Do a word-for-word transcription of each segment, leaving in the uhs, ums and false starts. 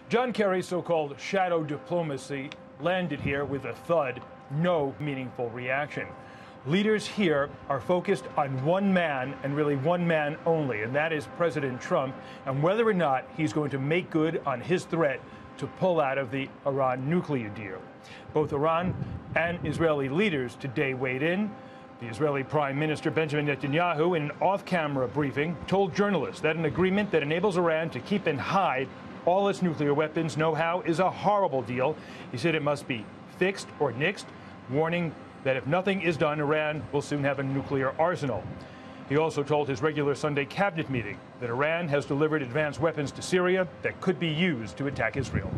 John Kerry's so-called shadow diplomacy landed here with a thud, no meaningful reaction. Leaders here are focused on one man, and really one man only, and that is President Trump, and whether or not he's going to make good on his threat to pull out of the Iran nuclear deal. Both Iran and Israeli leaders today weighed in. The Israeli Prime Minister Benjamin Netanyahu, in an off-camera briefing, told journalists that an agreement that enables Iran to keep and hide all its nuclear weapons know-how is a horrible deal. He said it must be fixed or nixed, warning that if nothing is done, Iran will soon have a nuclear arsenal. He also told his regular Sunday cabinet meeting that Iran has delivered advanced weapons to Syria that could be used to attack Israel.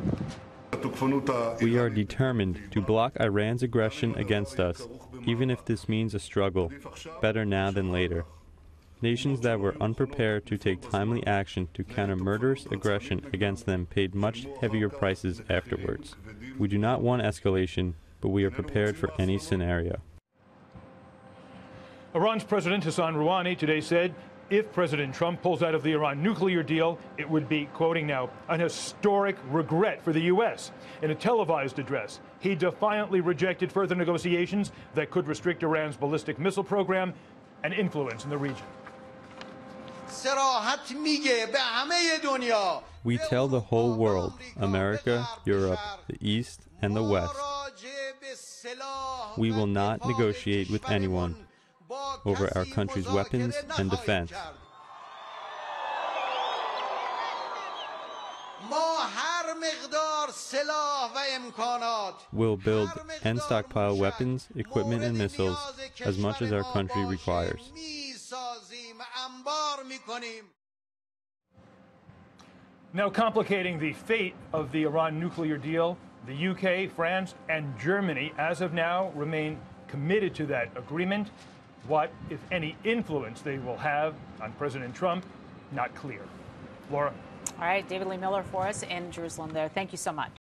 We are determined to block Iran's aggression against us, even if this means a struggle, better now than later. Nations that were unprepared to take timely action to counter murderous aggression against them paid much heavier prices afterwards. We do not want escalation, but we are prepared for any scenario. Iran's President Hassan Rouhani today said if President Trump pulls out of the Iran nuclear deal, it would be, quoting now, an historic regret for the U S. In a televised address, he defiantly rejected further negotiations that could restrict Iran's ballistic missile program and influence in the region. We tell the whole world, America, Europe, the East, and the West, we will not negotiate with anyone over our country's weapons and defense. We'll build and stockpile weapons, equipment, and missiles as much as our country requires. Now complicating the fate of the Iran nuclear deal, the U K, France, and Germany, as of now, remain committed to that agreement. What, if any, influence they will have on President Trump, not clear. Laura? All right, David Lee Miller for us in Jerusalem there. Thank you so much.